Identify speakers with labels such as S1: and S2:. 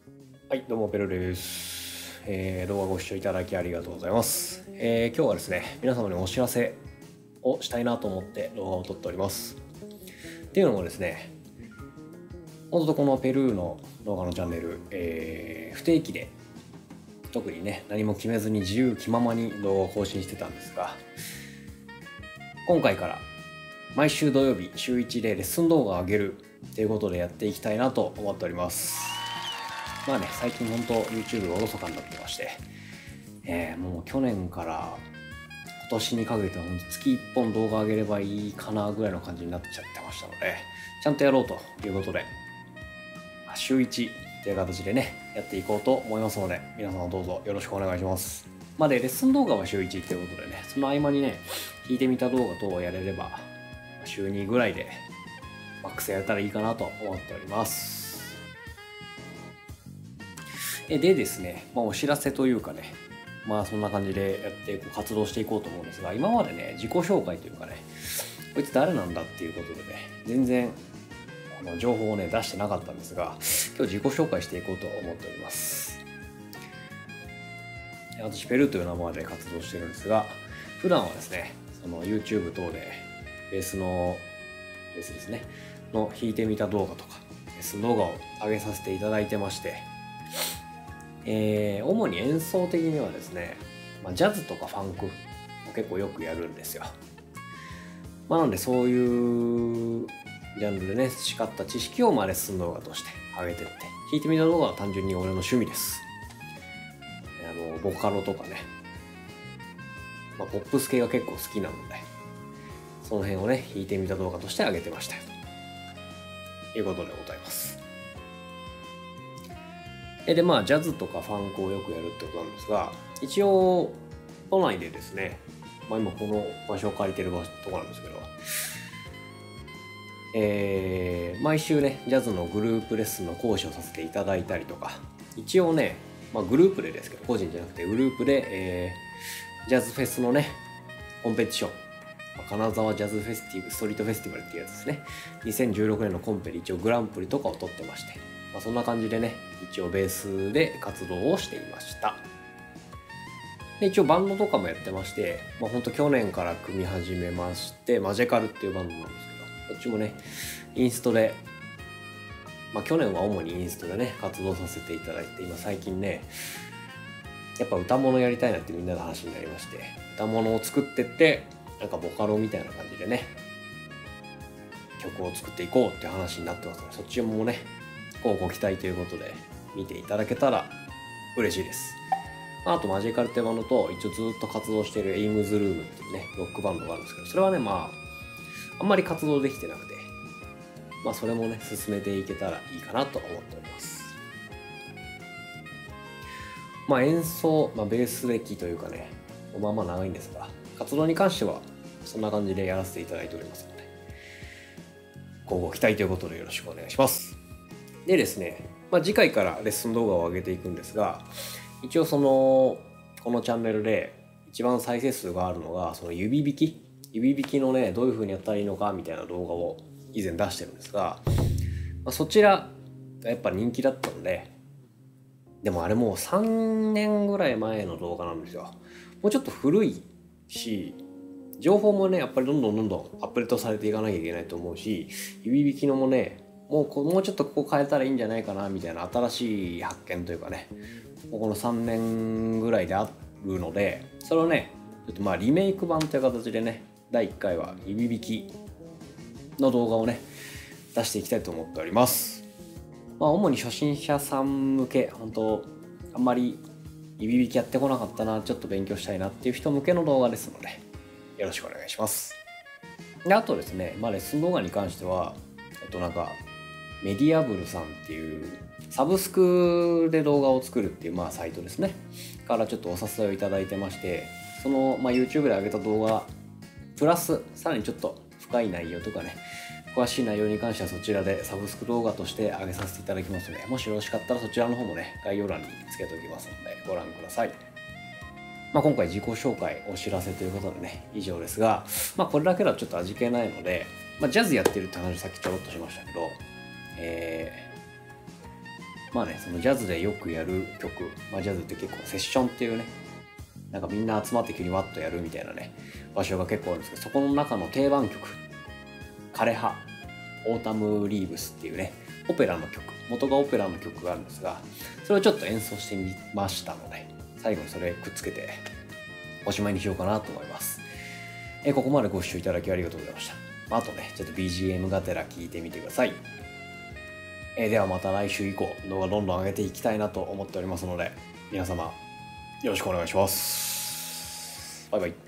S1: はい、どうもペルです。動画ご視聴いただきありがとうございます。今日はですね、皆様にお知らせをしたいなと思って動画を撮っております。っていうのもですね、もともとこのペルーの動画のチャンネル、不定期で特にね、何も決めずに自由気ままに動画を更新してたんですが、今回から毎週土曜日週1でレッスン動画を上げるということでやっていきたいなと思っております。まあね、最近本当 YouTube がおろそかになってまして、もう去年から今年にかけては月1本動画上げればいいかなぐらいの感じになっちゃってましたので、ちゃんとやろうということで、週1という形でね、やっていこうと思いますので、皆様どうぞよろしくお願いします。まあで、レッスン動画は週1ということでね、その合間にね、弾いてみた動画等をやれれば、週2ぐらいでマックスやれたらいいかなと思っております。でですね、お知らせというかね、そんな感じでやって活動していこうと思うんですが、今までね、自己紹介というかね、こいつ誰なんだっていうことでね、全然情報をね、出してなかったんですが、今日自己紹介していこうと思っております。私、ペルーという名前で活動してるんですが、普段はですね、その YouTube 等でベースですね、の弾いてみた動画とか、ベース動画を上げさせていただいてまして、主に演奏的にはですね、ジャズとかファンクを結構よくやるんですよ。なのでそういうジャンルでね、培った知識をレッスン動画として上げてって、弾いてみた動画は単純に俺の趣味です。ボカロとかね、ポップス系が結構好きなので、その辺をね、弾いてみた動画として上げてましたよということでございます。で、ジャズとかファンクをよくやるってことなんですが、一応都内でですね、今この場所を借りてるとこなんですけど、毎週ね、ジャズのグループレッスンの講師をさせていただいたりとか、一応ね、グループでですけど、個人じゃなくてグループで、ジャズフェスのね、コンペティション、金沢ジャズフェスティブストリートフェスティバルっていうやつですね、2016年のコンペで一応グランプリとかを取ってまして、そんな感じでね、一応ベースで活動をしていました。で、一応バンドとかもやってまして、ほんと去年から組み始めまして、マジェカルっていうバンドなんですけど、こっちもね、インストで、去年は主にインストでね、活動させていただいて、今最近ね、やっぱ歌物やりたいなってみんなの話になりまして、歌物を作ってって、なんかボカロみたいな感じでね、曲を作っていこうっていう話になってますので、そっちもね、ご期待ということで見ていただけたら嬉しいです。あとマジカルってバンドと一応ずっと活動しているエイムズルームっていうね、ロックバンドがあるんですけど、それはね、あんまり活動できてなくて、それもね、進めていけたらいいかなと思っております。演奏、ベース歴というかね、長いんですが、活動に関してはそんな感じでやらせていただいておりますので、ご期待ということでよろしくお願いします。でですね、次回からレッスン動画を上げていくんですが、一応このチャンネルで一番再生数があるのが、その指弾きのね、どういう風にやったらいいのかみたいな動画を以前出してるんですが、そちらがやっぱ人気だったので、でもあれもう3年ぐらい前の動画なんですよ。もうちょっと古いし、情報もね、やっぱりどんどんアップデートされていかなきゃいけないと思うし、指弾きのもね、もうちょっとここ変えたらいいんじゃないかなみたいな新しい発見というかね、この3年ぐらいであるので、それをね、ちょっとリメイク版という形でね、第1回は指弾きの動画をね、出していきたいと思っております。主に初心者さん向け、本当あんまり指弾きやってこなかったな、ちょっと勉強したいなっていう人向けの動画ですので、よろしくお願いします。で、あとですね、レッスン動画に関しては、メディアブルさんっていうサブスクで動画を作るっていうサイトですねからちょっとお誘いをいただいてまして、そのYouTube で上げた動画プラスさらにちょっと深い内容とかね、詳しい内容に関してはそちらでサブスク動画として上げさせていただきますので、もしよろしかったらそちらの方もね、概要欄につけておきますのでご覧ください。今回自己紹介お知らせということでね、以上ですが、これだけだとちょっと味気ないので、ジャズやってるって話さっきちょろっとしましたけど、 まあね、そのジャズでよくやる曲、まあジャズって結構セッションっていうね、なんかみんな集まって急にワッとやるみたいなね、場所が結構あるんですけど、そこの中の定番曲、枯葉、オータム・リーブスっていうね、オペラの曲、元がオペラの曲があるんですが、それをちょっと演奏してみましたので、最後にそれくっつけておしまいにしようかなと思います。ここまでご視聴いただきありがとうございました。あとね、ちょっと BGM がてら聞いてみてください。ではまた来週以降、動画どんどん上げていきたいなと思っておりますので、皆様よろしくお願いします。バイバイ。